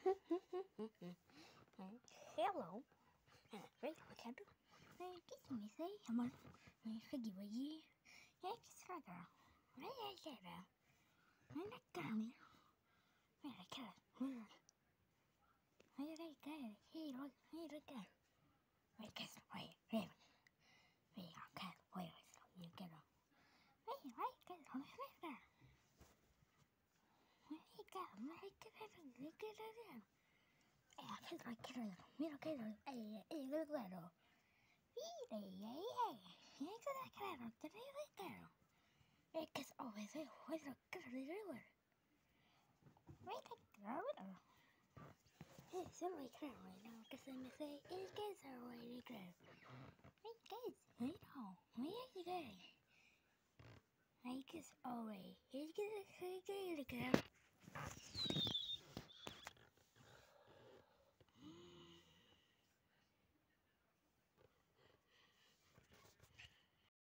Hello. Right, Ricardo. ¿Qué se me dice? Amor, ¿qué llevo allí? ¿Qué es raro? Mira, Carmen. Mira, Carmen. Mira, Carmen. Mira, Carmen. Mira, Carmen. Mira, Carmen. Mira, Carmen. Es que es obvio, eso no es claro, no, que se me say, es que es already claro. I guess, I know, I guess already